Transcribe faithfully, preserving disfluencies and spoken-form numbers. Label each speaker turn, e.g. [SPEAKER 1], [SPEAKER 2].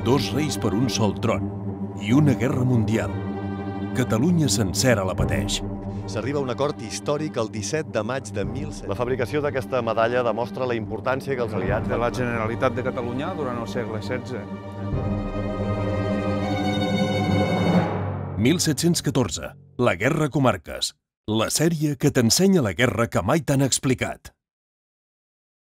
[SPEAKER 1] dos reis per un sol tron i una guerra mundial. Catalunya sencera la pateix.
[SPEAKER 2] S'arriba a un acord històric el disset de maig de mil set-cents.
[SPEAKER 3] La fabricació d'aquesta medalla demostra la importància que els aliats
[SPEAKER 4] de la Generalitat de Catalunya durant el segle setze.
[SPEAKER 1] mil set-cents catorze. La Guerra Comarques. La sèrie que t'ensenya la guerra que mai t'han explicat.